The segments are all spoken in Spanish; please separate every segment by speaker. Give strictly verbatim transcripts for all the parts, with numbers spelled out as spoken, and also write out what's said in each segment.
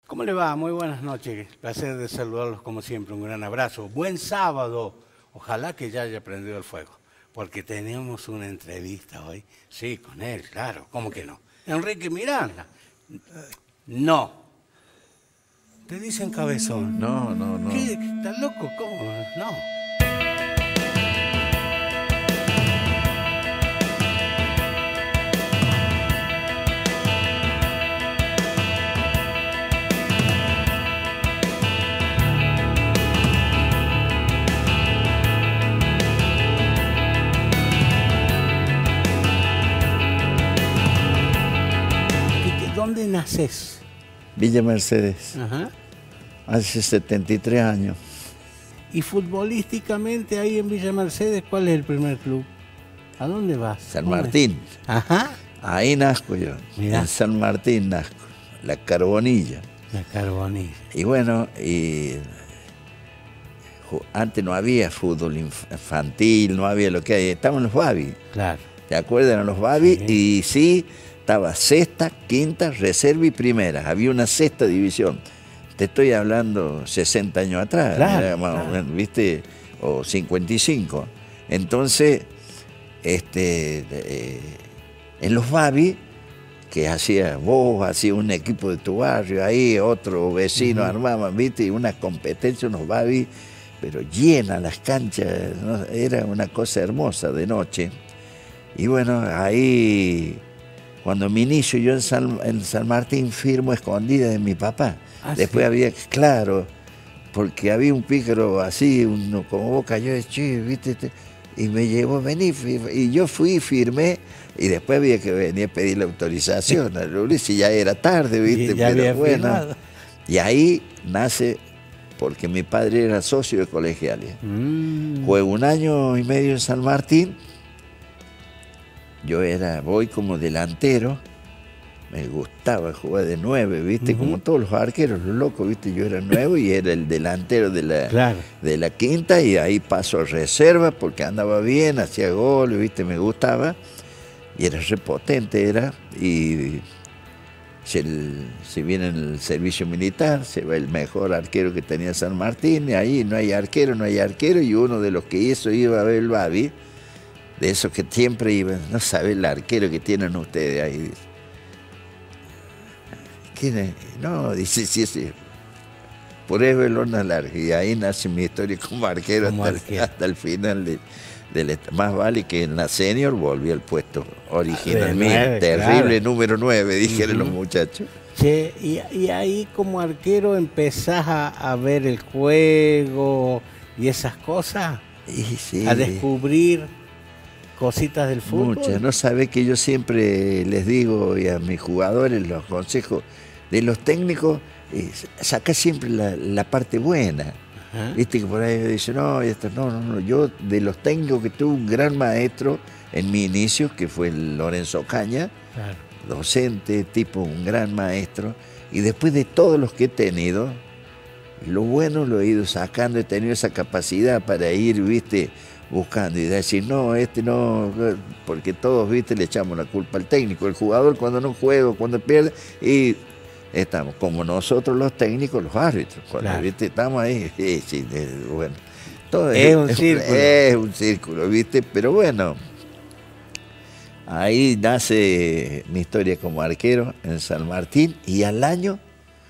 Speaker 1: ¿Cómo le va? Muy buenas noches. Placer de saludarlos como siempre. Un gran abrazo. Buen sábado. Ojalá que ya haya prendido el fuego, porque tenemos una entrevista hoy. Sí, con él, claro. ¿Cómo que no? Enrique Miranda. No. ¿Te dicen cabezón?
Speaker 2: No, no, no.
Speaker 1: ¿Qué? ¿Estás loco? ¿Cómo? No. ¿Dónde naces?
Speaker 2: Villa Mercedes,
Speaker 1: Ajá.
Speaker 2: hace setenta y tres años.
Speaker 1: Y futbolísticamente ahí en Villa Mercedes, ¿cuál es el primer club? ¿A dónde vas?
Speaker 2: San Martín.
Speaker 1: Ajá.
Speaker 2: Ahí nazco yo.
Speaker 1: Mirá.
Speaker 2: En San Martín nazco. La Carbonilla.
Speaker 1: La Carbonilla.
Speaker 2: Y bueno, y antes no había fútbol infantil, no había lo que hay. Estaban los Babi.
Speaker 1: Claro.
Speaker 2: ¿Te acuerdan los Babi?
Speaker 1: Sí.
Speaker 2: Y sí, estaba sexta, quinta, reserva y primera. Había una sexta división. Te estoy hablando sesenta años atrás,
Speaker 1: Claro,
Speaker 2: más
Speaker 1: claro.
Speaker 2: o menos, ¿viste? O cincuenta y cinco. Entonces, este, eh, en los Babi, que hacía vos, hacía un equipo de tu barrio, ahí otro vecino
Speaker 1: Uh-huh.
Speaker 2: armaban, ¿viste? Y una competencia, unos Babi, pero llenas las canchas, ¿no? Era una cosa hermosa de noche. Y bueno, ahí, cuando me inicio yo en San, en San Martín, firmo escondida de mi papá.
Speaker 1: Ah,
Speaker 2: Después
Speaker 1: sí.
Speaker 2: había, claro, porque había un pícaro así, uno como vos cayó de che, ¿viste? Y me llevó, vení, y yo fui, firmé, y después había que venir a pedir la autorización a Luis, y ya era tarde, ¿viste?
Speaker 1: Y ya
Speaker 2: Pero
Speaker 1: había
Speaker 2: bueno,
Speaker 1: firmado.
Speaker 2: y ahí nace, porque mi padre era socio de colegiales.
Speaker 1: Mm.
Speaker 2: Juego un año y medio en San Martín. Yo era, voy como delantero, me gustaba jugar de nueve, ¿viste?
Speaker 1: Uh-huh.
Speaker 2: Como todos los arqueros, los locos, ¿viste? Yo era nuevo y era el delantero de la,
Speaker 1: Claro.
Speaker 2: de la quinta, y ahí paso a reserva porque andaba bien, hacía goles, ¿viste? Me gustaba, y era repotente, era, y se, se viene en el servicio militar, se va el mejor arquero que tenía San Martín, y ahí no hay arquero, no hay arquero, y uno de los que hizo iba a ver el Babi, de esos que siempre iban, no sabe el arquero que tienen ustedes ahí. Dice. ¿Quién es? No, dice, sí, sí. Por eso el horno largo. Y ahí nace mi historia como arquero,
Speaker 1: Como
Speaker 2: hasta,
Speaker 1: arquero.
Speaker 2: El, hasta el final. De, del, más vale que en la senior volví al puesto original.
Speaker 1: De nueve,
Speaker 2: terrible
Speaker 1: claro.
Speaker 2: número nueve, dijeron
Speaker 1: Uh-huh.
Speaker 2: los muchachos.
Speaker 1: Che, y, y ahí como arquero empezás a, a ver el juego y esas cosas,
Speaker 2: Y sí,
Speaker 1: a descubrir cositas del fútbol.
Speaker 2: muchas. No sabés que yo siempre les digo y a mis jugadores los consejos de los técnicos, eh, saca siempre la, la parte buena.
Speaker 1: Ajá.
Speaker 2: Viste que por ahí dicen, no, y esto, no, no, no. Yo de los técnicos que tuve un gran maestro en mi inicio, que fue el Lorenzo Caña,
Speaker 1: Claro.
Speaker 2: docente, tipo un gran maestro, y después de todos los que he tenido, lo bueno lo he ido sacando, he tenido esa capacidad para ir, viste, buscando y decir, no, este no, porque todos, viste, le echamos la culpa al técnico, el jugador cuando no juega, cuando pierde, y estamos, como nosotros los técnicos, los árbitros, cuando,
Speaker 1: Claro.
Speaker 2: viste, estamos ahí, sí, sí, es, bueno, todo
Speaker 1: Es un círculo.
Speaker 2: Es un círculo, viste, pero bueno, ahí nace mi historia como arquero en San Martín, y al año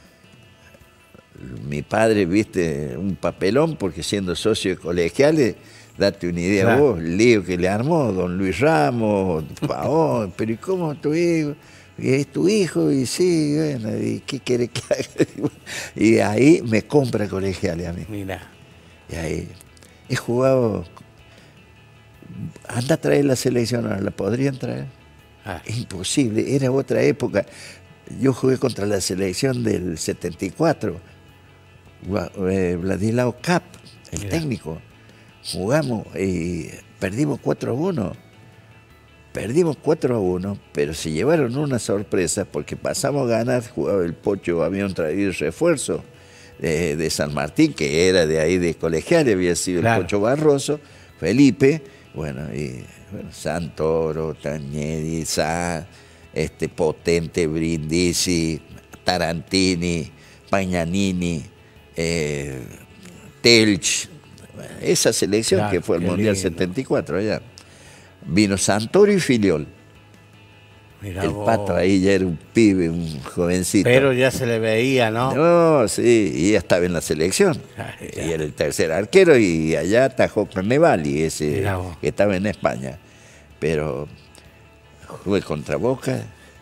Speaker 2: mi padre, viste, un papelón, porque siendo socio de colegiales, date una idea,
Speaker 1: Claro.
Speaker 2: vos, el lío que le armó don Luis Ramos, Paón, pero ¿y cómo tu hijo? Y es tu hijo, y sí, bueno, ¿y qué quiere que haga? Y ahí me compra colegiales a mí.
Speaker 1: Mira.
Speaker 2: Y ahí he jugado, anda a traer la selección, ahora la podrían traer.
Speaker 1: Ah,
Speaker 2: Es imposible, era otra época. Yo jugué contra la selección del setenta y cuatro, Vladislao Cap, el
Speaker 1: Mira.
Speaker 2: técnico. Jugamos y perdimos cuatro a uno. Perdimos cuatro a uno, pero se llevaron una sorpresa porque pasamos a ganar, jugaba el Pocho, habían traído refuerzo de, de San Martín, que era de ahí de colegial, había sido
Speaker 1: Claro.
Speaker 2: el Pocho Barroso, Felipe, bueno, y bueno, Santoro, Tañedi, Sá, este Potente, Brindisi, Tarantini, Pagnanini, eh, Telch, esa selección claro, que fue el Mundial lindo. setenta y cuatro allá. Vino Santoro y Filiol. Mirá el vos. Pato ahí ya era un pibe, un jovencito.
Speaker 1: Pero ya se le veía, ¿no?
Speaker 2: No, sí, y ya estaba en la selección. Ay, y era el tercer arquero y allá atajó Carnevali, ese que estaba en España. Pero jugué contra Boca,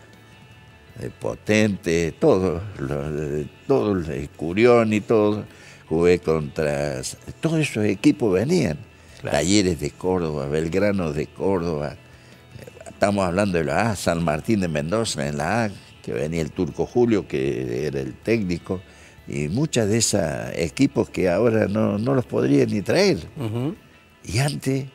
Speaker 2: de Potente, todo, todo, el Curión y todo. Jugué contra... Todos esos equipos venían. Claro. Talleres de Córdoba, Belgrano de Córdoba. Estamos hablando de la A, San Martín de Mendoza en la A, que venía el Turco Julio, que era el técnico, y muchos de esos equipos que ahora no, no los podrían ni traer. Uh-huh. Y antes,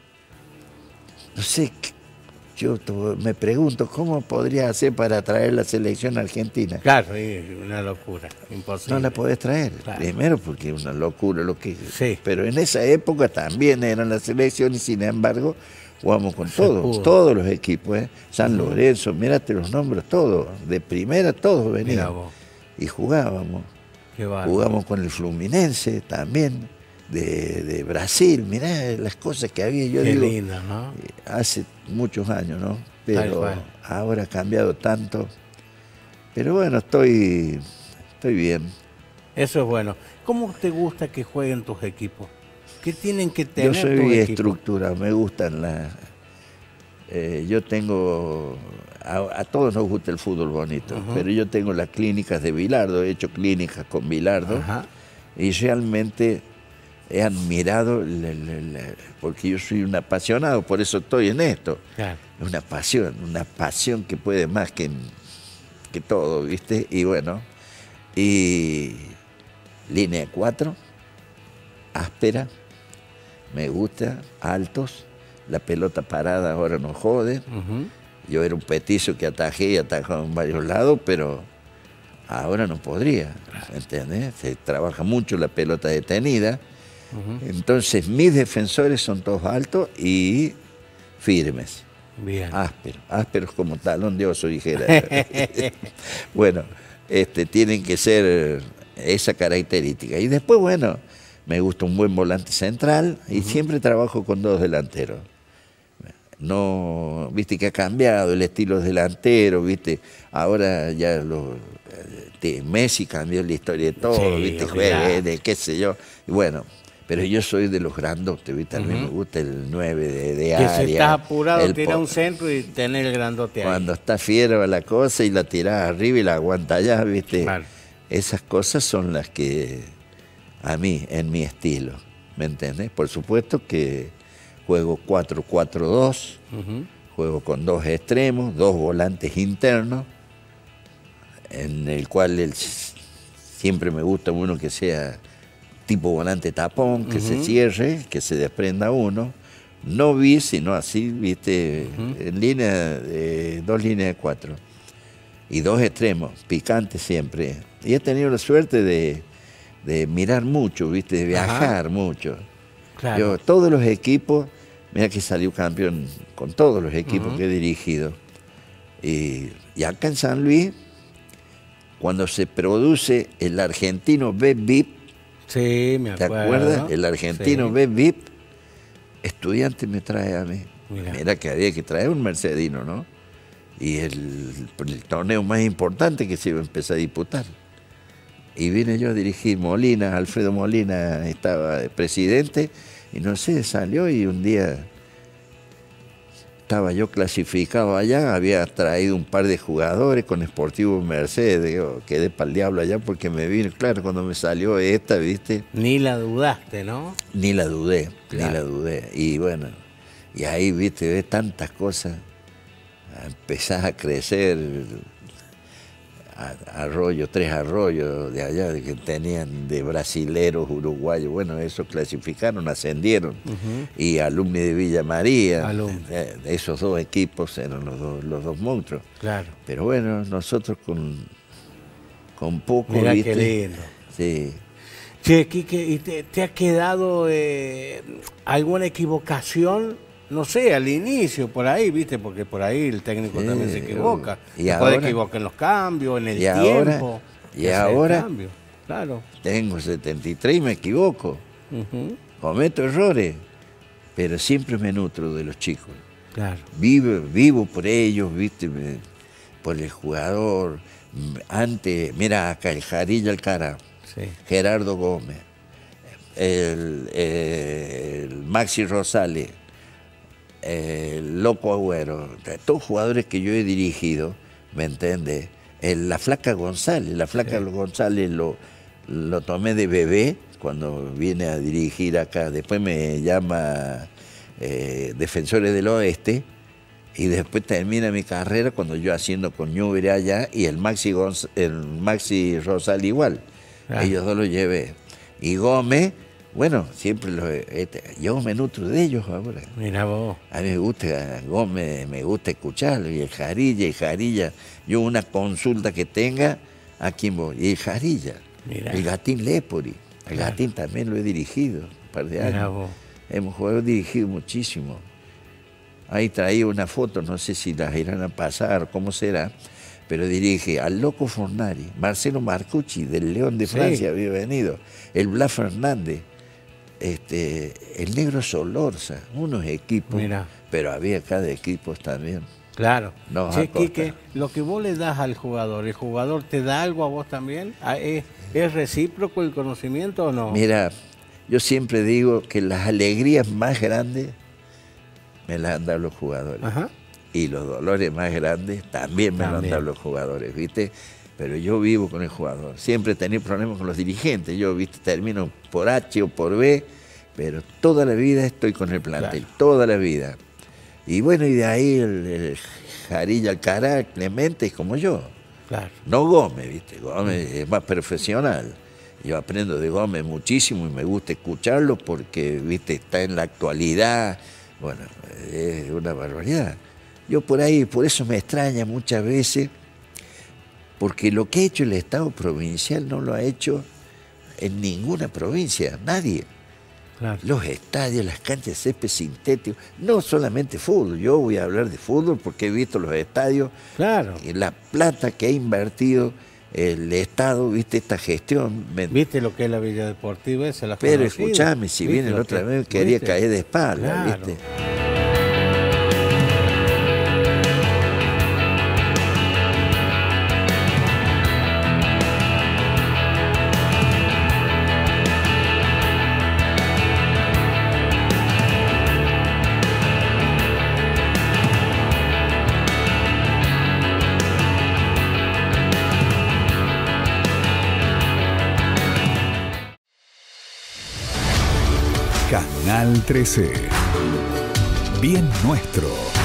Speaker 2: no sé, yo me pregunto, ¿cómo podría hacer para traer la selección argentina?
Speaker 1: Claro, es una locura, imposible.
Speaker 2: No la podés traer, claro. Primero porque es una locura lo que... Sí. Pero en esa época también eran las selecciones, sin embargo... Jugamos con todos, todos los equipos, ¿eh? San Lorenzo, mírate los nombres, todos, de primera todos venían. Y jugábamos. Qué jugamos con el Fluminense también, de, de Brasil, mirá las cosas que había. Yo
Speaker 1: Qué
Speaker 2: digo,
Speaker 1: lindo, ¿no?
Speaker 2: Hace muchos años, ¿no? Pero ahora ha cambiado tanto. Pero bueno, estoy, estoy bien.
Speaker 1: Eso es bueno. ¿Cómo te gusta que jueguen tus equipos? ¿Qué tienen que tener?
Speaker 2: Yo soy estructura, me gustan las... Eh, yo tengo... A, a todos nos gusta el fútbol bonito, uh-huh. pero yo tengo las clínicas de Bilardo, he hecho clínicas con Bilardo, uh-huh. y realmente he admirado, la, la, la, porque yo soy un apasionado, por eso estoy en esto. Claro. Una pasión, una pasión que puede más que, que todo, ¿viste? Y bueno, y línea cuatro, áspera, me gusta, altos, la pelota parada ahora no jode. Uh-huh. Yo era un petizo que atajé y atajaba en varios lados, pero ahora no podría, ¿entendés? Se trabaja mucho la pelota detenida. Uh-huh. Entonces mis defensores son todos altos y firmes. Bien. Ásperos, ásperos como talón de oso, dijera. Bueno, este, tienen que ser esa característica. Y después, bueno... Me gusta un buen volante central y uh-huh. siempre trabajo con dos delanteros. No, viste que ha cambiado el estilo delantero, viste. Ahora ya lo, de Messi cambió la historia de todo, sí, viste, juega de qué sé yo. Y bueno, pero yo soy de los grandotes, viste. A mí uh-huh. me gusta el nueve de, de área.
Speaker 1: Que si estás apurado, tira un centro y tener el grandote ahí.
Speaker 2: Cuando está fiera la cosa y la tirás arriba y la aguanta allá, viste. Vale. Esas cosas son las que... a mí, en mi estilo, ¿me entiendes? Por supuesto que juego cuatro cuatro dos, uh-huh. juego con dos extremos, dos volantes internos, en el cual el, siempre me gusta uno que sea tipo volante tapón, que uh-huh. se cierre, que se desprenda uno, no bis, sino así, viste, uh-huh. en línea, de, dos líneas de cuatro, y dos extremos, picantes siempre. Y he tenido la suerte de... de mirar mucho, ¿viste? De viajar. Ajá. Mucho. Claro. Yo, todos los equipos, mira que salió campeón con todos los equipos uh-huh. que he dirigido. Y, y acá en San Luis, cuando se produce el argentino B V I P,
Speaker 1: sí, me
Speaker 2: ¿te
Speaker 1: acuerdo?
Speaker 2: acuerdas? El argentino sí. B V I P, Estudiante me trae a mí. Mira. Mira que había que traer un mercedino, ¿no? Y el, el torneo más importante que se iba a empezar a disputar. Y vine yo a dirigir Molina, Alfredo Molina estaba de presidente, y no sé, salió y un día estaba yo clasificado allá, había traído un par de jugadores con Sportivo Mercedes, digo, quedé para el diablo allá porque me vino, claro, cuando me salió esta, ¿viste?
Speaker 1: Ni la dudaste, ¿no?
Speaker 2: Ni la dudé, claro. ni la dudé. Y bueno, y ahí, ¿viste? Ves tantas cosas, empezás a crecer... Arroyo, tres arroyos de allá de que tenían de brasileros, uruguayos, bueno, esos clasificaron, ascendieron, uh-huh. y Alumni de Villa María, Alumni. Esos dos equipos eran los dos, los dos monstruos. Claro. Pero bueno, nosotros con, con poco,
Speaker 1: mirá,
Speaker 2: ¿viste?
Speaker 1: Qué lindo.
Speaker 2: Sí.
Speaker 1: Che, Quique, ¿y te, te ha quedado eh, alguna equivocación? No sé, al inicio, por ahí, ¿viste? Porque por ahí el técnico sí, también se equivoca. Y se ahora, puede equivocar en los cambios, en el
Speaker 2: y
Speaker 1: tiempo.
Speaker 2: Ahora, y ahora,
Speaker 1: claro.
Speaker 2: Tengo setenta y tres y me equivoco.
Speaker 1: Uh-huh.
Speaker 2: Cometo errores, pero siempre me nutro de los chicos.
Speaker 1: Claro.
Speaker 2: Vivo, vivo por ellos, ¿viste? Por el jugador. Antes, mira acá, el Jarilla Alcaraz,
Speaker 1: Sí.
Speaker 2: Gerardo Gómez, el, el Maxi Rosales, el Loco Agüero, todos jugadores que yo he dirigido, ¿me entiendes? El, la Flaca González, la Flaca sí. González lo, lo tomé de bebé cuando viene a dirigir acá, después me llama eh, Defensores del Oeste, y después termina mi carrera cuando yo haciendo con Newbery allá, y el Maxi, Gonz el Maxi Rosal igual. Ah. Ellos dos los llevé. Y Gómez, bueno, siempre los, este, yo me nutro de ellos ahora.
Speaker 1: Mira vos.
Speaker 2: A mí me gusta Gómez, me gusta escucharlo, y el Jarilla, y Jarilla, yo una consulta que tenga, ¿a quién voy? Y el Jarilla, Mira. El Gatín Lepori, el claro. Gatín también lo he dirigido un par de años. Mira vos. Hemos jugado, he dirigido muchísimo. Ahí traía una foto, no sé si las irán a pasar, cómo será, pero dirige al Loco Fornari, Marcelo Marcucci, del León de Francia, sí. había venido, el Blas Fernández, este, el Negro Solorza, unos equipos, Mira. Pero había cada equipo también.
Speaker 1: Claro. Sí, Quique, lo que vos le das al jugador, ¿el jugador te da algo a vos también? ¿Es, es recíproco el conocimiento o no?
Speaker 2: Mira, yo siempre digo que las alegrías más grandes me las han dado los jugadores. Ajá. Y los dolores más grandes también me también. Los han dado los jugadores, ¿viste? Pero yo vivo con el jugador. Siempre he tenido problemas con los dirigentes. Yo, ¿viste? Termino por H o por B, pero toda la vida estoy con el plantel, claro. toda la vida. Y bueno, y de ahí el, el Jarilla Alcaraz, Clemente es como yo.
Speaker 1: Claro.
Speaker 2: No Gómez, ¿viste? Gómez mm. es más profesional. Yo aprendo de Gómez muchísimo y me gusta escucharlo porque, ¿viste? Está en la actualidad. Bueno, es una barbaridad. Yo por ahí, por eso me extraña muchas veces, porque lo que ha hecho el Estado provincial no lo ha hecho en ninguna provincia, nadie. Claro. Los estadios, las canchas de césped sintético, no solamente fútbol, yo voy a hablar de fútbol porque he visto los estadios,
Speaker 1: claro.
Speaker 2: y la plata que ha invertido el Estado, viste esta gestión.
Speaker 1: Viste lo que es la Villa Deportiva esa, la
Speaker 2: Pero escuchame, si viene la otra vez quería ¿viste? Caer de espalda, claro. ¿viste?
Speaker 3: Canal trece. Bien nuestro.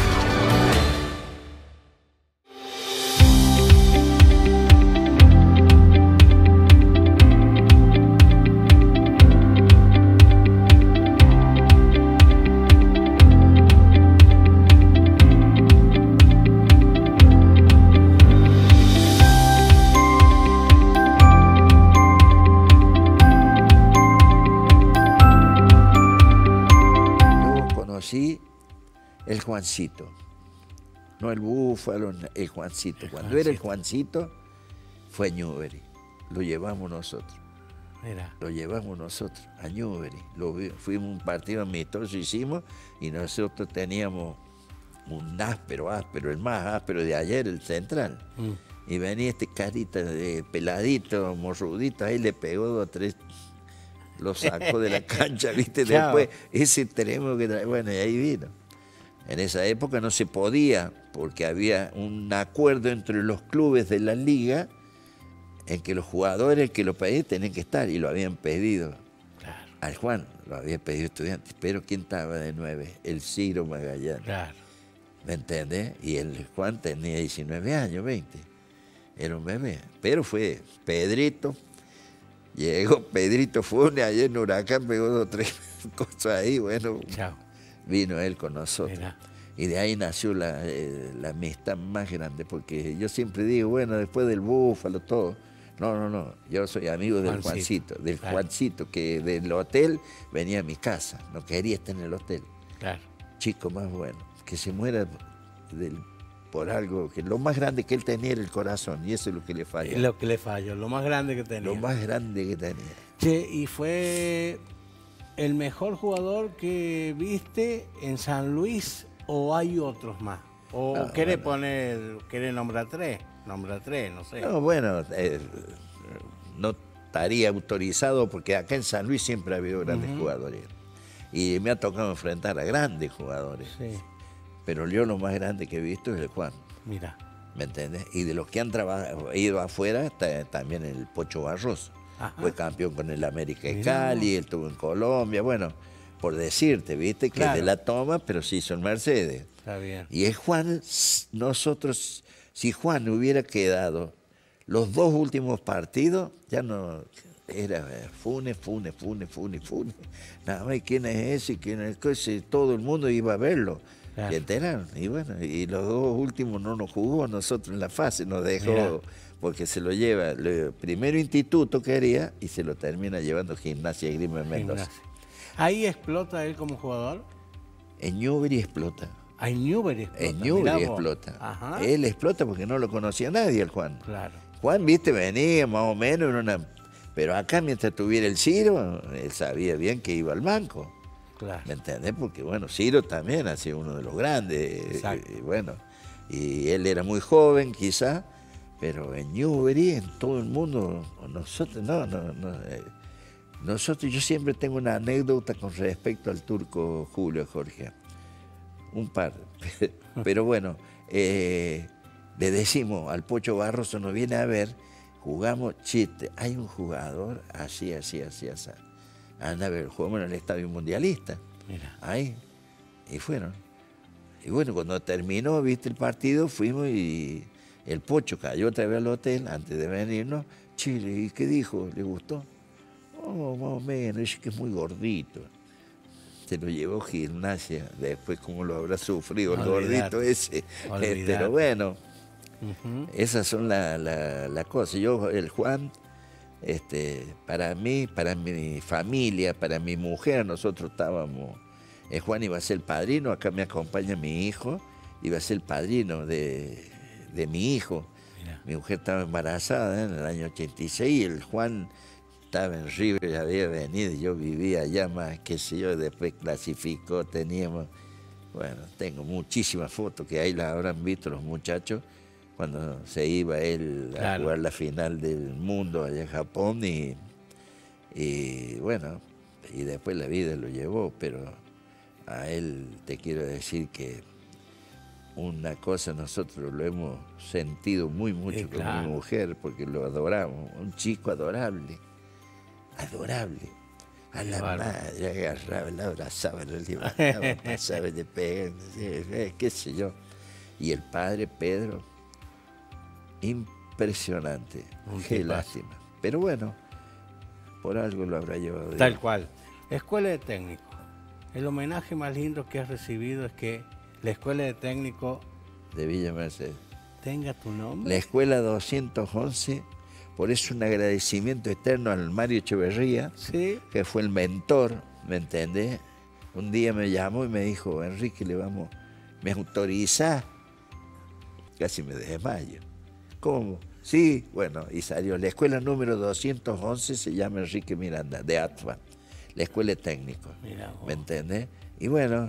Speaker 2: El Juancito, no el Búfalo, el Juancito. Cuando Juancito. Era el Juancito, fue a Newbery, lo llevamos nosotros.
Speaker 1: Mira.
Speaker 2: Lo llevamos nosotros a Newbery. Lo fuimos un partido amistoso, hicimos, y nosotros teníamos un áspero, áspero, el más áspero de ayer, el central. Mm. Y venía este carita de peladito, morrudito, ahí le pegó dos o tres, lo sacó de la cancha, ¿viste? Después, ese tenemos que traer, bueno, y ahí vino. En esa época no se podía, porque había un acuerdo entre los clubes de la liga en que los jugadores que lo pedían tenían que estar, y lo habían pedido.
Speaker 1: Claro.
Speaker 2: Al Juan lo había pedido Estudiantes, pero ¿quién estaba de nueve? El Ciro Magallanes.
Speaker 1: Claro.
Speaker 2: ¿Me entiendes? Y el Juan tenía diecinueve años, veinte. Era un bebé. Pero fue Pedrito. Llegó Pedrito Funes ayer en Huracán, pegó dos o tres cosas ahí, bueno.
Speaker 1: Chao.
Speaker 2: Vino él con nosotros.
Speaker 1: Mira.
Speaker 2: Y de ahí nació la, eh, la amistad más grande, porque yo siempre digo, bueno, después del Búfalo, todo. No, no, no, yo soy amigo del Juancito, Juancito del claro. Juancito, que del hotel venía a mi casa, no quería estar en el hotel.
Speaker 1: Claro.
Speaker 2: Chico más bueno, que se muera del por algo que lo más grande que él tenía era el corazón, y eso es lo que le falló.
Speaker 1: Es lo que le falló, lo más grande que tenía.
Speaker 2: Lo más grande que tenía.
Speaker 1: Che, y fue el mejor jugador que viste en San Luis, o hay otros más. O
Speaker 2: No,
Speaker 1: quiere
Speaker 2: bueno.
Speaker 1: poner, quiere nombrar tres, nombrar tres, no sé.
Speaker 2: No, bueno, eh, no estaría autorizado porque acá en San Luis siempre ha habido grandes
Speaker 1: Ujú.
Speaker 2: jugadores. Y me ha tocado enfrentar a grandes jugadores.
Speaker 1: Sí,
Speaker 2: Pero yo lo más grande que he visto es el Juan,
Speaker 1: mira.
Speaker 2: ¿me entiendes? Y de los que han trabajado, ido afuera, está también el Pocho Barros.
Speaker 1: Ajá.
Speaker 2: Fue campeón con el América de
Speaker 1: Mirá
Speaker 2: Cali,
Speaker 1: vos.
Speaker 2: él estuvo en Colombia. Bueno, por decirte, ¿viste? Que
Speaker 1: Claro.
Speaker 2: de la toma, pero se hizo en Mercedes.
Speaker 1: Está bien.
Speaker 2: Y es Juan, nosotros, si Juan hubiera quedado los dos últimos partidos, ya no, era eh, Fune, Fune, Fune, Fune, Fune. Nada más, ¿y quién es ese? ¿Y quién es ese? Todo el mundo iba a verlo.
Speaker 1: Claro.
Speaker 2: Y enteraron. Y bueno, y los dos últimos no nos jugó nosotros en la fase, nos dejó,
Speaker 1: Mirá.
Speaker 2: porque se lo lleva, lo- primero Instituto quería y se lo termina llevando Gimnasia y Grima en Mendoza.
Speaker 1: Gimnasia. Ahí explota él como jugador.
Speaker 2: En Newbery explota.
Speaker 1: A Newbery explota.
Speaker 2: En
Speaker 1: mirá
Speaker 2: Newbery
Speaker 1: vos.
Speaker 2: explota.
Speaker 1: Ajá.
Speaker 2: Él explota porque no lo conocía nadie, el Juan.
Speaker 1: Claro.
Speaker 2: Juan, viste, venía más o menos en una... Pero acá mientras tuviera el Ciro, él sabía bien que iba al banco.
Speaker 1: Claro.
Speaker 2: ¿Me entendés? Porque bueno, Ciro también ha sido uno de los grandes.
Speaker 1: Exacto.
Speaker 2: Y, bueno, y él era muy joven quizá, pero en Newbery, en todo el mundo, nosotros, no, no, no. eh, nosotros, yo siempre tengo una anécdota con respecto al turco Julio Jorge. Un par. Pero bueno, eh, le decimos al Pocho Barroso, nos viene a ver, jugamos, chiste, hay un jugador así, así, así, así. Anda a ver, jugamos en el Estadio Mundialista.
Speaker 1: Mira.
Speaker 2: Ahí. Y fueron. Y bueno, cuando terminó, viste el partido, fuimos y el Pocho cayó otra vez al hotel antes de venirnos. Chile, ¿y qué dijo? ¿Le gustó? Oh, más o menos, es que es muy gordito. Se lo llevó Gimnasia, después cómo lo habrá sufrido el
Speaker 1: Olvidate.
Speaker 2: gordito ese.
Speaker 1: Olvidate.
Speaker 2: Pero bueno,
Speaker 1: Ujú.
Speaker 2: esas son las la, la cosas. Yo, el Juan, este, para mí, para mi familia, para mi mujer, nosotros estábamos, el Juan iba a ser el padrino, acá me acompaña mi hijo, iba a ser el padrino de, de mi hijo.
Speaker 1: Mira.
Speaker 2: Mi mujer estaba embarazada en el año ochenta y seis y el Juan estaba en River, ya había venido, y yo vivía allá más, qué sé yo, después clasificó, teníamos, bueno, tengo muchísimas fotos que ahí las habrán visto los muchachos, cuando se iba él a
Speaker 1: Claro.
Speaker 2: jugar la final del mundo allá en Japón y, y bueno, y después la vida lo llevó, pero a él te quiero decir que una cosa nosotros lo hemos sentido muy mucho
Speaker 1: Sí,
Speaker 2: con
Speaker 1: claro.
Speaker 2: mi mujer porque lo adoramos, un chico adorable, adorable. A la
Speaker 1: bárbaro.
Speaker 2: madre agarraba, la abrazaba, la levantaba, pasaba de pegar, qué sé yo. Y el padre Pedro, impresionante,
Speaker 1: Un
Speaker 2: qué
Speaker 1: tipazo.
Speaker 2: lástima. Pero bueno, por algo lo habrá llevado Dios.
Speaker 1: Tal cual. Escuela de técnico. El homenaje más lindo que has recibido es que la escuela de técnico
Speaker 2: De Villa Mercedes.
Speaker 1: tenga tu nombre.
Speaker 2: La escuela doscientos once, por eso un agradecimiento eterno al Mario Echeverría,
Speaker 1: Sí.
Speaker 2: que fue el mentor, ¿me entendés? Un día me llamó y me dijo, Enrique, le vamos, ¿me autorizás? Casi me desmayo. ¿Cómo? Sí, bueno, y salió. La escuela número doscientos once se llama Enrique Miranda, de A T F A, la escuela de técnico,
Speaker 1: Mira vos.
Speaker 2: ¿me entendés? Y bueno,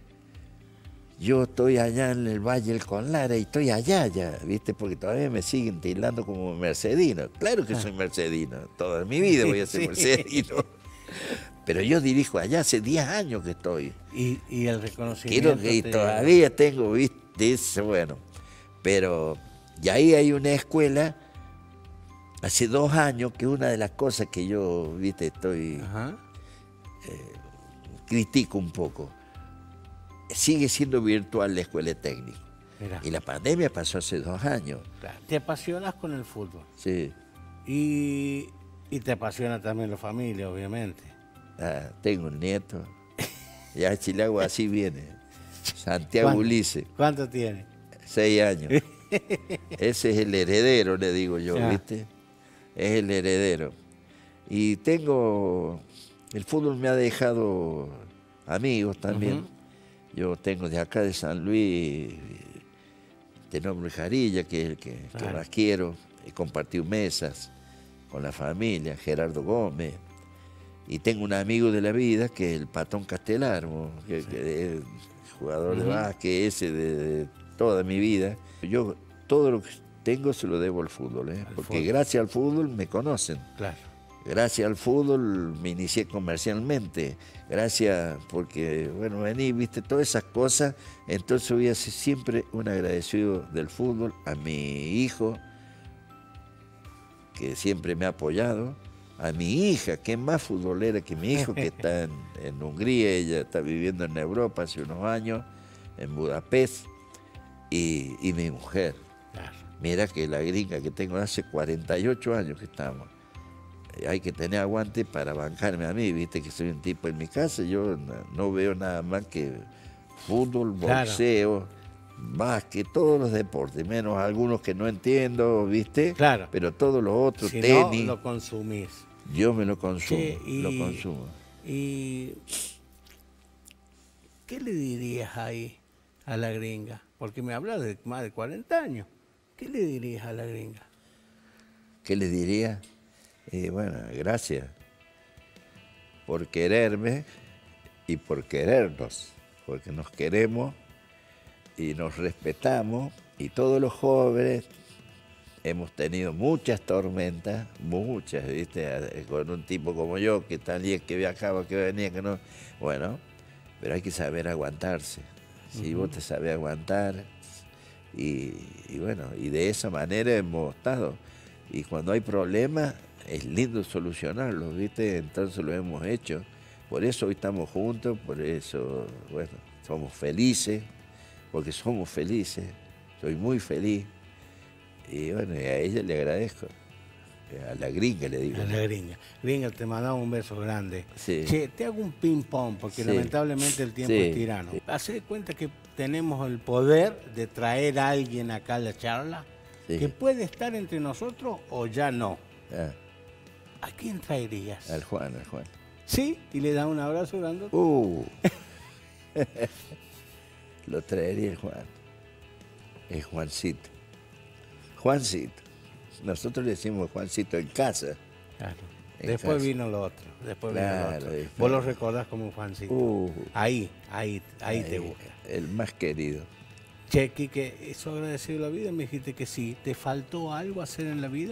Speaker 2: yo estoy allá en el Valle del Conlara y estoy allá ya, ¿viste? Porque todavía me siguen tildando como mercedino. Claro que soy mercedino, toda mi vida voy a ser
Speaker 1: Sí.
Speaker 2: mercedino. Pero yo dirijo allá, hace diez años que estoy.
Speaker 1: Y, y el reconocimiento.
Speaker 2: Quiero que
Speaker 1: te-
Speaker 2: todavía tengo, ¿viste? Eso, bueno. Pero, y ahí hay una escuela, hace dos años, que una de las cosas que yo, ¿viste? Estoy,
Speaker 1: Ajá.
Speaker 2: critico un poco. Sigue siendo virtual la escuela de técnico.
Speaker 1: Mira.
Speaker 2: Y la pandemia pasó hace dos años.
Speaker 1: Claro. Te apasionas con el fútbol.
Speaker 2: Sí.
Speaker 1: Y, y te apasiona también la familia, obviamente.
Speaker 2: Ah, tengo un nieto. Ya Chilagua así viene. Santiago
Speaker 1: ¿Cuánto?
Speaker 2: Ulises,
Speaker 1: ¿Cuánto tiene?
Speaker 2: seis años. Ese es el heredero, le digo yo,
Speaker 1: Ya.
Speaker 2: ¿viste? Es el heredero. Y tengo, el fútbol me ha dejado amigos también.
Speaker 1: Ujú.
Speaker 2: Yo tengo de acá de San Luis, te nombro Jarilla, que es el que,
Speaker 1: Claro.
Speaker 2: que más quiero. He compartido mesas con la familia, Gerardo Gómez. Y tengo un amigo de la vida que es el Patón Castelar, que, que es jugador de
Speaker 1: Ujú.
Speaker 2: básquet, ese de, de toda mi vida. Yo todo lo que tengo se lo debo al fútbol, ¿eh?
Speaker 1: Al
Speaker 2: porque
Speaker 1: fútbol.
Speaker 2: gracias al fútbol me conocen.
Speaker 1: Claro.
Speaker 2: Gracias al fútbol me inicié comercialmente. Gracias porque, bueno, vení, viste, todas esas cosas. Entonces voy a ser siempre un agradecido del fútbol a mi hijo, que siempre me ha apoyado, a mi hija, que es más futbolera que mi hijo, que está en, en Hungría, ella está viviendo en Europa hace unos años, en Budapest, y, y mi mujer.
Speaker 1: Claro.
Speaker 2: Mira que la gringa que tengo hace cuarenta y ocho años que estamos. Hay que tener aguante para bancarme a mí, viste que soy un tipo en mi casa, yo no, no veo nada más que fútbol,
Speaker 1: Claro.
Speaker 2: boxeo, básquet, todos los deportes, menos algunos que no entiendo, viste,
Speaker 1: Claro.
Speaker 2: pero todos los otros,
Speaker 1: Si
Speaker 2: tenis,
Speaker 1: no, lo consumís.
Speaker 2: yo me lo consumo,
Speaker 1: Che, y-
Speaker 2: lo consumo.
Speaker 1: ¿Y qué le dirías ahí a la gringa? Porque me hablas de más de cuarenta años. ¿Qué le dirías a la gringa?
Speaker 2: ¿Qué les diría? Eh, bueno, gracias por quererme y por querernos, porque nos queremos y nos respetamos, y todos los jóvenes hemos tenido muchas tormentas, muchas, ¿viste? Con un tipo como yo, que tal y es que viajaba, que venía, que no... Bueno, pero hay que saber aguantarse. Si
Speaker 1: Ujú.
Speaker 2: vos te sabés aguantar, y, y bueno, y de esa manera hemos estado. Y cuando hay problemas, es lindo solucionarlos, ¿viste? Entonces lo hemos hecho. Por eso hoy estamos juntos, por eso, bueno, somos felices, porque somos felices. Soy muy feliz. Y bueno, y a ella le agradezco. A la gringa le digo.
Speaker 1: A la gringa. Gringa, te mandamos un beso grande.
Speaker 2: Sí.
Speaker 1: Che, te hago un ping-pong, porque
Speaker 2: Sí.
Speaker 1: lamentablemente el tiempo
Speaker 2: Sí.
Speaker 1: es tirano.
Speaker 2: Sí.
Speaker 1: Hacé de cuenta que tenemos el poder de traer a alguien acá a la charla,
Speaker 2: Sí.
Speaker 1: que puede estar entre nosotros o ya no.
Speaker 2: Ah,
Speaker 1: ¿A quién traerías?
Speaker 2: al Juan, al Juan.
Speaker 1: ¿Sí? Y le das un abrazo grande.
Speaker 2: Uh. Lo traería el Juan. El Juancito. Juancito. Nosotros le decimos Juancito en casa.
Speaker 1: Claro.
Speaker 2: En
Speaker 1: Después
Speaker 2: casa.
Speaker 1: vino lo otro. Después vino
Speaker 2: Claro,
Speaker 1: lo otro.
Speaker 2: después.
Speaker 1: Vos lo recordás como Juancito.
Speaker 2: Uh.
Speaker 1: Ahí, ahí, ahí te
Speaker 2: Ahí,
Speaker 1: gusta.
Speaker 2: El más querido.
Speaker 1: Che, Quique, ¿eso agradecido la vida? Me dijiste que sí. ¿Te faltó algo hacer en la vida?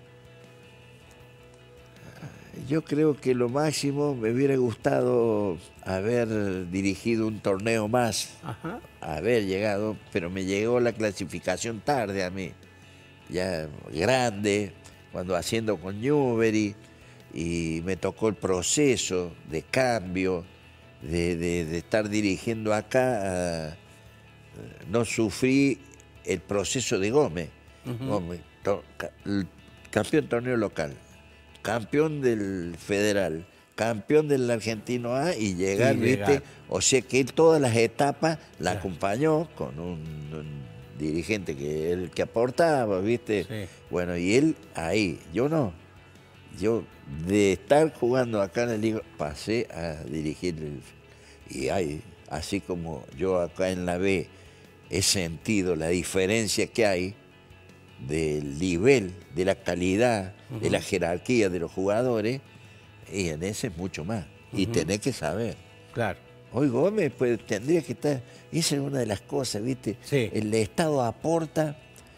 Speaker 2: Yo creo que lo máximo me hubiera gustado haber dirigido un torneo más,
Speaker 1: Ajá.
Speaker 2: haber llegado, pero me llegó la clasificación tarde a mí, ya grande, cuando haciendo con Newbery, y me tocó el proceso de cambio, de, de- de estar dirigiendo acá. a- no sufrí el proceso de Gómez.
Speaker 1: Ujú.
Speaker 2: Gómez, to- ca- el campeón torneo local, campeón del federal, campeón del argentino A y llegar,
Speaker 1: Y
Speaker 2: ¿viste?
Speaker 1: llegar.
Speaker 2: O sea que él todas las etapas la
Speaker 1: Claro.
Speaker 2: acompañó con un, un dirigente que él que aportaba, ¿viste?
Speaker 1: Sí.
Speaker 2: Bueno, y él ahí, yo no. Yo de estar jugando acá en la liga pasé a dirigir el, y hay, así como yo acá en la B he sentido la diferencia que hay del nivel, de la calidad, de la jerarquía de los jugadores, y en ese es mucho más. Y
Speaker 1: Ujú.
Speaker 2: tenés que saber.
Speaker 1: Claro.
Speaker 2: Hoy Gómez pues tendría que estar, esa es una de las cosas, ¿viste?
Speaker 1: Sí.
Speaker 2: El Estado aporta,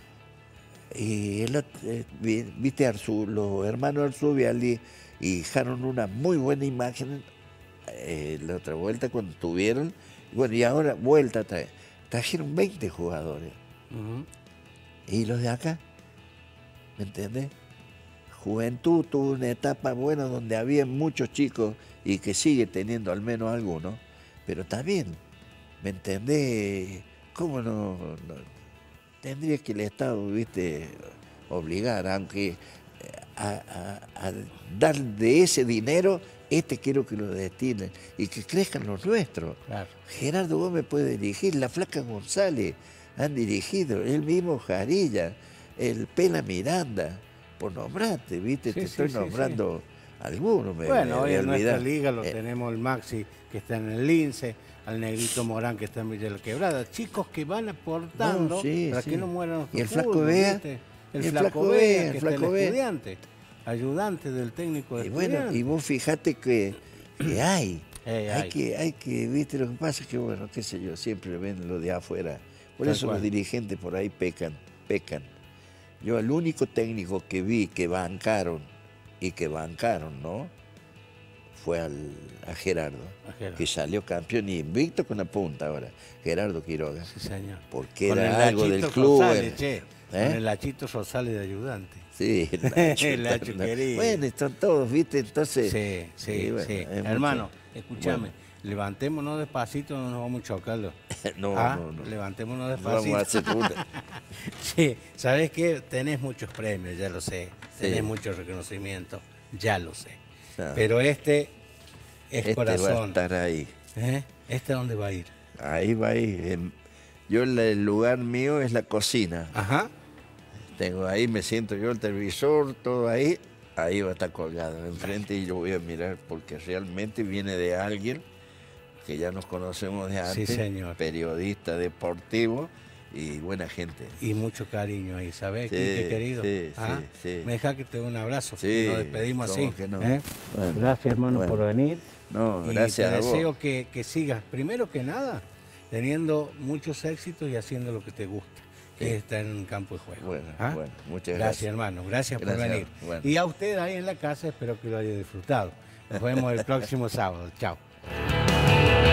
Speaker 2: y el otro, eh, vi- viste, Arzu- los hermanos Arzubialdi y dejaron una muy buena imagen eh, la otra vuelta cuando tuvieron, y bueno, y ahora vuelta trae- trajeron veinte jugadores,
Speaker 1: Ujú.
Speaker 2: y los de acá, ¿me entiendes? Juventud tuvo una etapa buena donde había muchos chicos y que sigue teniendo al menos algunos, pero está bien, ¿me entendés? ¿Cómo no? no? Tendría que el Estado, viste, obligar, aunque eh, a, a- a dar de ese dinero, este quiero que lo destinen y que crezcan los nuestros.
Speaker 1: Claro.
Speaker 2: Gerardo Gómez puede dirigir, la Flaca González han dirigido, el mismo Jarilla, el Pela Miranda, por nombrarte, viste,
Speaker 1: Sí,
Speaker 2: te
Speaker 1: sí,
Speaker 2: estoy
Speaker 1: sí,
Speaker 2: nombrando Algunos me
Speaker 1: Bueno,
Speaker 2: me
Speaker 1: hoy
Speaker 2: voy a
Speaker 1: en nuestra
Speaker 2: olvidar.
Speaker 1: liga lo
Speaker 2: Eh,
Speaker 1: tenemos el Maxi, que está en el Lince, al Negrito Morán, que está en Villa La Quebrada. Chicos que van aportando
Speaker 2: No, sí,
Speaker 1: para
Speaker 2: sí.
Speaker 1: que no muera nuestro
Speaker 2: Y el Flaco
Speaker 1: fútbol,
Speaker 2: Bea,
Speaker 1: ¿viste? El,
Speaker 2: y el
Speaker 1: Flaco
Speaker 2: Flaco
Speaker 1: Bea,
Speaker 2: Bea,
Speaker 1: que
Speaker 2: el
Speaker 1: está en
Speaker 2: Flaco Bea.
Speaker 1: Estudiante, ayudante del técnico de
Speaker 2: Y bueno,
Speaker 1: Estudiantes.
Speaker 2: y vos fijate que, que hay,
Speaker 1: Ey,
Speaker 2: hay
Speaker 1: hay.
Speaker 2: que, hay que, viste, lo que pasa es que, bueno, qué sé yo, siempre ven lo de afuera. Por
Speaker 1: Tal
Speaker 2: eso
Speaker 1: cual.
Speaker 2: los dirigentes por ahí pecan, pecan. Yo el único técnico que vi que bancaron, y que bancaron, ¿no? Fue al, a Gerardo,
Speaker 1: A Gerardo.
Speaker 2: que salió campeón y invicto con la punta ahora, Gerardo Quiroga.
Speaker 1: Sí, señor.
Speaker 2: Porque
Speaker 1: Con
Speaker 2: era
Speaker 1: el
Speaker 2: algo del
Speaker 1: Lachito
Speaker 2: club.
Speaker 1: Rosales,
Speaker 2: era-
Speaker 1: che.
Speaker 2: ¿eh?
Speaker 1: Con el Lachito Rosales de ayudante.
Speaker 2: Sí, el Nacho,
Speaker 1: El Nacho
Speaker 2: está-
Speaker 1: querido.
Speaker 2: Bueno, están todos, ¿viste? Entonces.
Speaker 1: Sí, sí,
Speaker 2: y bueno,
Speaker 1: sí.
Speaker 2: es mucho-
Speaker 1: Hermano, escúchame,
Speaker 2: Bueno.
Speaker 1: levantémonos despacito, no nos vamos a chocarlo.
Speaker 2: No,
Speaker 1: Ah,
Speaker 2: no, no.
Speaker 1: Levantémonos
Speaker 2: No vamos
Speaker 1: despacito.
Speaker 2: a hacer una.
Speaker 1: Sí, ¿sabes qué? Tenés muchos premios, ya lo sé. Tenés
Speaker 2: Sí.
Speaker 1: mucho reconocimiento, ya lo sé.
Speaker 2: Ah.
Speaker 1: Pero este es
Speaker 2: Este va a
Speaker 1: corazón.
Speaker 2: estar ahí.
Speaker 1: ¿Eh? ¿Este a dónde va a ir?
Speaker 2: Ahí va ahí. En- Yo la- el lugar mío es la cocina.
Speaker 1: Ajá.
Speaker 2: Tengo ahí, me siento yo el televisor, todo ahí. Ahí va a estar colgado enfrente y yo voy a mirar porque realmente viene de alguien que ya nos conocemos de
Speaker 1: Sí,
Speaker 2: antes,
Speaker 1: señor.
Speaker 2: periodista deportivo y buena gente.
Speaker 1: Y mucho cariño ahí, ¿sabes?
Speaker 2: Sí,
Speaker 1: Quique, querido.
Speaker 2: sí,
Speaker 1: ¿Ah?
Speaker 2: sí, sí.
Speaker 1: Me deja que te dé un abrazo.
Speaker 2: Sí,
Speaker 1: Nos despedimos
Speaker 2: ¿cómo
Speaker 1: así.
Speaker 2: que no?
Speaker 1: ¿eh?
Speaker 2: Bueno,
Speaker 1: Gracias, hermano,
Speaker 2: bueno.
Speaker 1: por venir.
Speaker 2: No,
Speaker 1: Y
Speaker 2: gracias
Speaker 1: te
Speaker 2: a vos.
Speaker 1: deseo que, que sigas, primero que nada, teniendo muchos éxitos y haciendo lo que te gusta, que
Speaker 2: Sí.
Speaker 1: es estar en un campo de juego.
Speaker 2: Bueno,
Speaker 1: ¿Ah?
Speaker 2: bueno, muchas
Speaker 1: Gracias,
Speaker 2: gracias.
Speaker 1: hermano. Gracias, por
Speaker 2: Gracias,
Speaker 1: venir.
Speaker 2: bueno.
Speaker 1: Y a usted ahí en la casa, espero que lo haya disfrutado. Nos vemos el próximo sábado. Chao.